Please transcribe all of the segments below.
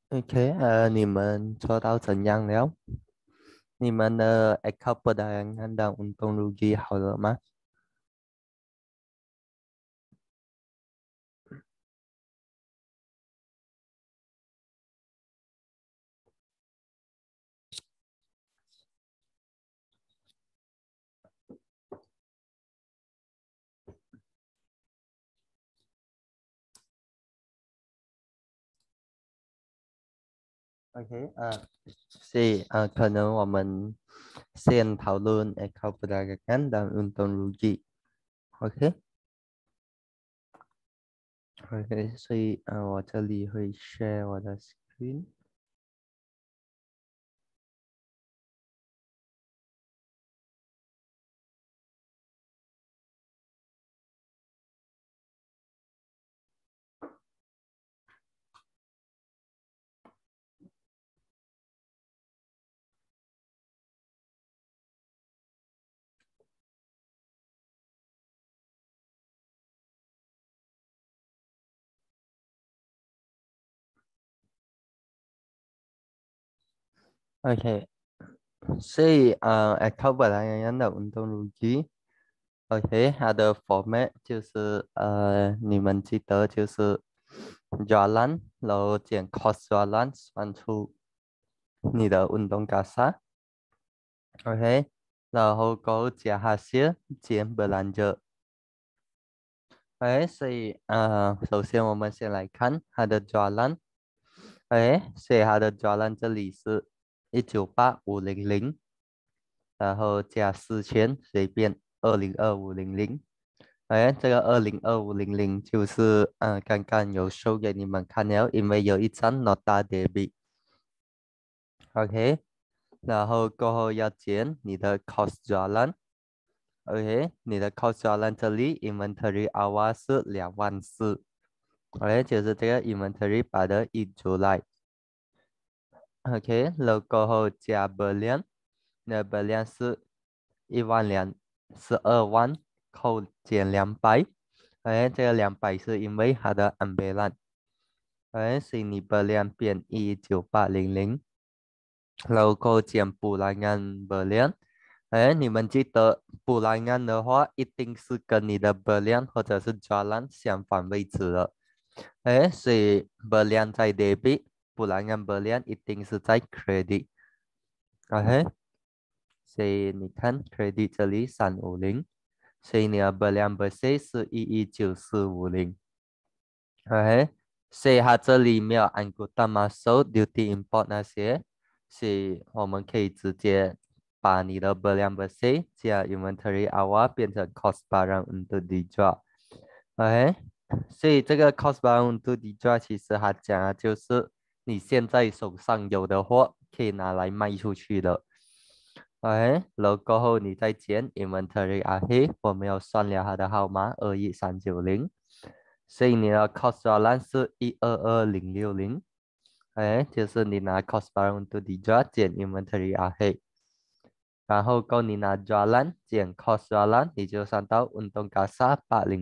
OK，你们做到怎样了？你们的 account perdagangan dan untung rugi 好了吗？OK，所以可能我们先讨论 account perdagangan dan untung rugi。OK，OK，所以我这里会 share 我的 screen。OK，所以account perdagangan dan untung rugi。OK，它的 format 就是你们记得就是 jualan，然后减 cost jualan 算出你的运动卡萨，OK，然后过后加 hasil 减 belanja。哎，所以首先我们先来看它的 jualan。哎，所以它的 jualan 这里是198,500，然后加4000随便202500。哎，这个202500就是刚刚有 show 给你们看了，因为有一张 nota debit。OK，然后过后要减你的 cost jualan。OK，你的 cost jualan 这里 inventory awal 是24000。OK，就是这个 inventory 把它移出来。OK，然后过后加 berlian，那 berlian 是12万扣减200。哎，这个200是因为它的 umbrella。哎，所以你 berlian 变19800，然后过后减布莱安 berlian。哎，你们记得布莱安的话，一定是跟你的 berlian 或者是 jalan 相反位置的。哎，所以 berlian 在 debit，布莱安 berlian 一定是在 credit。OK，所以你看 credit 这里350，所以你的 berlian bersih 是119,450。OK，所以它这里没有 anggota masuk duty import 那些，所以我们可以直接把你的 berlian bersih 加 inventory awal 变成 cost barang untuk dijual。OK，所以这个 cost barang untuk dijual 其实它讲的就是你现在手上有的货可以拿来卖出去的。OK，然后过后你再减 inventory akhir，我们要算了它的号码21390。所以你的 cost balance 是122060。哎，就是你拿 cost balance untuk dijual 减 inventory akhir，然后够你拿 jualan 减 cost jualan，你就算到运动 kasa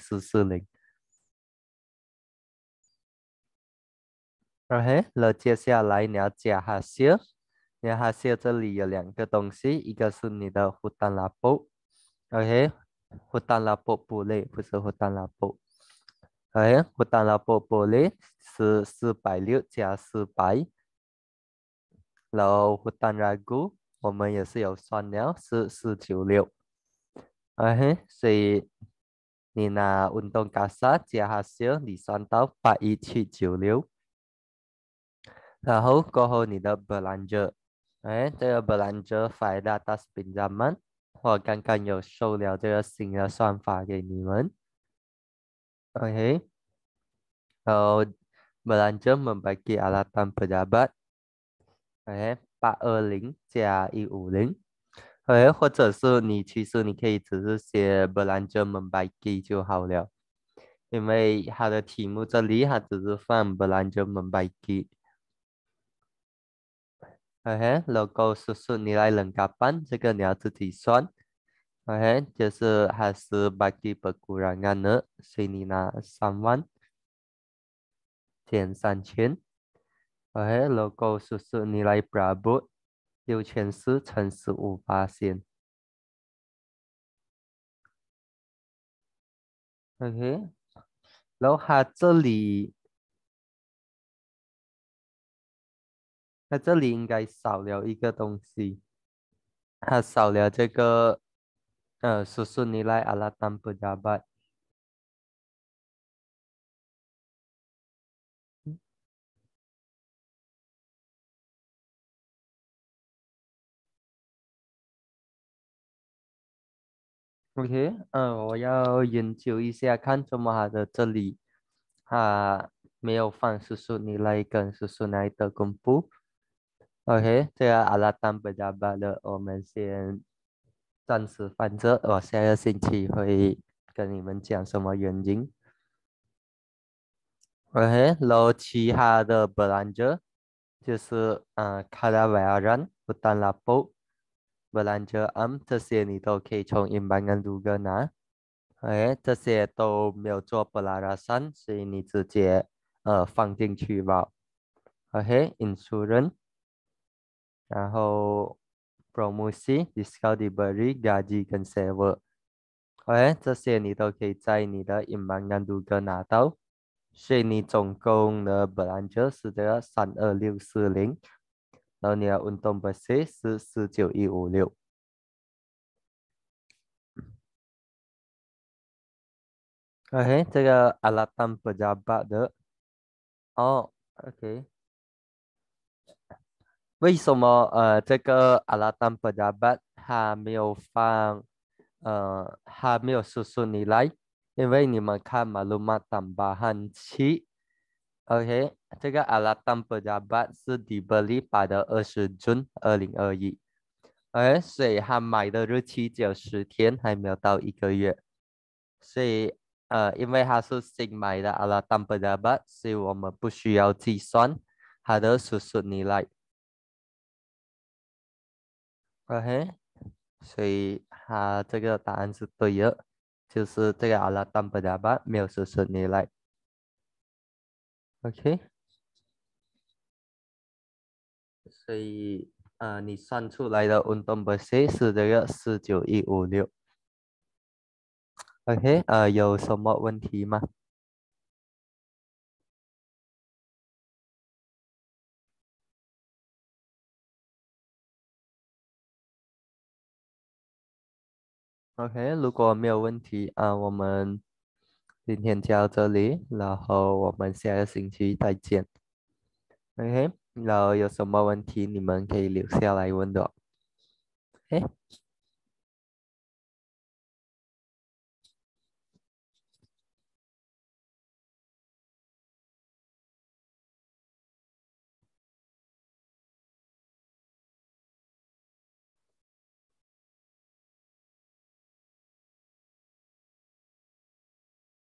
80440。OK，了接下来你要加 hasil，你的 hasil 这里有2个东西，一个是你的 hutan lapuk。OK，hutan lapuk boleh，不是 hutan lapuk。哎，hutan lapuk boleh 是460加400，然后 hutan ragu 我们也是有算了，是496。哎，所以你拿运动卡萨加 hasil，你算到81796。然后过后你的 belanja，哎，这个 belanja faedah atas pinjaman，我刚刚有收了这个新的算法给你们。OK，然后 belanja membagi alatan pejabat。哎，820加150。哎，或者是其实你可以只是写 belanja membagi 就好了，因为它的题目这里它只是放 belanja membagi。logo 是你来冷 kapan，这个你要自己算。就是还是 bagi perkurangan 的，所以你拿3万减3000。 OK，如果叔叔你来 Prabhu 64乘15%。OK，然后它这里应该少了一个东西，它少了这个叔叔你来阿拉丹布加巴。OK，我要研究一下，看怎么它的这里没有放叔叔你来跟叔叔来的公布。OK，这个阿拉丹布加巴的，我们先暂时放着，我下个星期会跟你们讲什么原因。OK，然后其他的 belanja 就是卡拉维亚人、不丹拉布、belanja这些你都可以从银行跟卢哥拿。哎，这些都没有做布拉拉山，所以你直接放进去吧。OK，insurance，然后 promosi、discount delivery、gaji 跟 server，哎，这些你都可以在你的银行跟卢哥拿到。所以你总共的 belanja 是这个32640，然后你的运动 bersih 是49156。OK，这个阿拉丹 pejabat 的哦，OK。为什么这个阿拉丹布达巴他没有放他没有叔叔你来？因为你们看马路马 tambahan 七，OK，这个阿拉丹布达巴是 dibeli pada 20 Jun 2021，所以他买的日期只有10天，还没有到1个月，所以因为他是新买的阿拉丹布达巴，所以我们不需要计算他的叔叔你来。OK，所以他这个答案是对的，就是这个阿拉丹布达巴没有叔叔你来。OK，所以你算出来的运动 b 是这个49156。OK，有什么问题吗？OK，如果没有问题我们今天就到这里，然后我们下个星期再见。OK，然后有什么问题你们可以留下来问的哦。OK。